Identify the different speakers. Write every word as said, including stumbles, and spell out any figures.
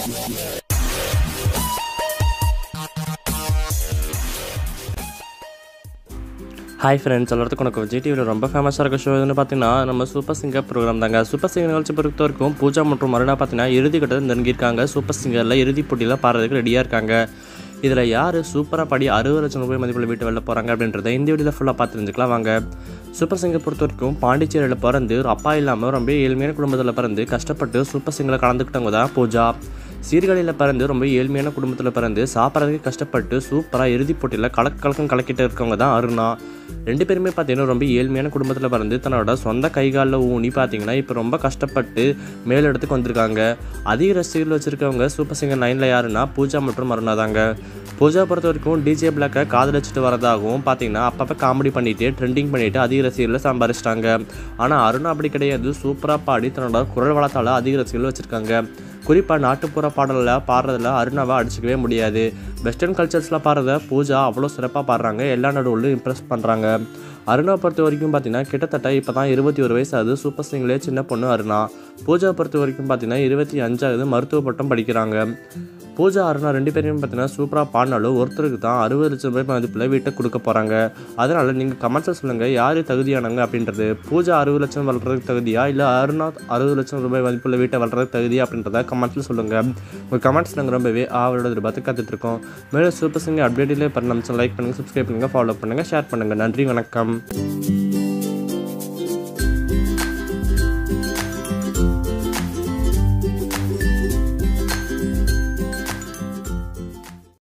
Speaker 1: Hi friends, எல்லாத்துக்கும் வணக்கம். விஜய் டிவியில் ரொம்ப ஃபேமஸாக இருக்க ஷோ எதுன்னு பார்த்தீங்கன்னா நம்ம சூப்பர் சிங்கர் ப்ரோக்ராம் தாங்க. சூப்பர் சிங்கர் நிகழ்ச்சி பொறுத்த வரைக்கும் பூஜா மற்றும் அருணா பார்த்தீங்கன்னா இறுதி கட்டத்தில் நெருங்கியிருக்காங்க. சூப்பர் சிங்கரில் இறுதிப் போட்டியில் பாடுறதுக்கு ரெடியாக இருக்காங்க. இதில் யார் சூப்பராக பாடி அறுபது லட்சம் ரூபாய் மதிப்பில் வீட்டு வெளில போகிறாங்க அப்படின்றத இந்த வீடியோவில் ஃபுல்லாக பார்த்து தெரிஞ்சுக்கலாம் வாங்க. சூப்பர் சிங்கர் பொறுத்த வரைக்கும் பாண்டிச்சேரியில் பிறந்து அப்பா இல்லாமல் ரொம்ப ஏழ்மையான குடும்பத்தில் பிறந்து கஷ்டப்பட்டு சூப்பர் சிங்கரில் கலந்துக்கிட்டவங்க தான் பூஜா. சீர்காழியில் பிறந்து ரொம்ப ஏழ்மையான குடும்பத்தில் பிறந்து சாப்பிட்றதுக்கு கஷ்டப்பட்டு சூப்பராக இறுதிப் போட்டியில் கலக்கு கலக்கம் கலக்கிட்டு இருக்கவங்க தான் அருணா. ரெண்டு பேருமே பார்த்தீங்கன்னா ரொம்ப ஏழ்மையான குடும்பத்தில் பிறந்து தன்னோட சொந்த கைகாலில் ஊனி பார்த்தீங்கன்னா இப்போ ரொம்ப கஷ்டப்பட்டு மேலிடத்துக்கு வந்திருக்காங்க. அதிக ரசிகர்கள் வச்சுருக்கவங்க சூப்பர் சிங்கர் நைனில் யாருன்னா பூஜா மற்றும் அருணா தாங்க. பூஜா பொறுத்த வரைக்கும் டிஜே பிளாக்கை காதலிச்சுட்டு வரதாகவும் பார்த்தீங்கன்னா அப்பப்போ காமெடி பண்ணிட்டு ட்ரெண்டிங் பண்ணிட்டு அதிக ரசிகர்களை சம்பாரிச்சிட்டாங்க. ஆனால் அருணா அப்படி கிடையாது. சூப்பராக பாடி தன்னோட குரல் வளத்தால் அதிக ரசிகர்கள் வச்சுருக்காங்க. குறிப்பாக நாட்டுப்புற பாடலில் பாடுறதுல அருணாவை அடிச்சிக்கவே முடியாது. வெஸ்டர்ன் கல்ச்சர்ஸில் பாடுறத பூஜா அவ்வளோ சிறப்பாக பாடுறாங்க. எல்லா நடுவுலையும் இம்ப்ரெஸ் பண்ணுறாங்க. அருணா பொறுத்த வரைக்கும் பார்த்தீங்கன்னா கிட்டத்தட்ட இப்போ தான் இருபத்தி ஒரு வயசு ஆகுது. சூப்பர் சிங்கர்லேயே சின்ன பொண்ணு அருணா. பூஜா பொறுத்த வரைக்கும் பார்த்தீங்கன்னா இருபத்தி அஞ்சாவது மருத்துவ பட்டம் படிக்கிறாங்க. பூஜா அருணா ரெண்டு பேரையும் பார்த்தீங்கன்னா சூப்பராக பாடினாலும் ஒருத்தருக்கு தான் அறுபது லட்சம் ரூபாய் மதிப்பில் வீட்டை கொடுக்க போகிறாங்க. அதனால் நீங்கள் கமெண்ட்ஸில் சொல்லுங்கள் யார் தகுதியானங்க அப்படின்றது. பூஜா அறுபது லட்சம் வளர்கிறதுக்கு தகுதியா இல்லை அருணா அறுபது லட்சம் ரூபாய் மதிப்புள்ள வீட்டை வளர்கிறதுக்கு தகுதியா அப்படின்றத கமெண்ட்ஸில் சொல்லுங்கள். உங்கள் கமெண்ட்ஸ் நாங்கள் ரொம்பவே ஆவலோட எதிர்பார்த்து காத்துட்ருக்கோம். மேலும் சூப்பர் சிங்கர் அப்டேட்டிலே பண்ண லைக் பண்ணுங்கள், சப்ஸ்கிரைப் பண்ணுங்கள், ஃபாலோ பண்ணுங்கள், ஷேர் பண்ணுங்கள். நன்றி, வணக்கம்.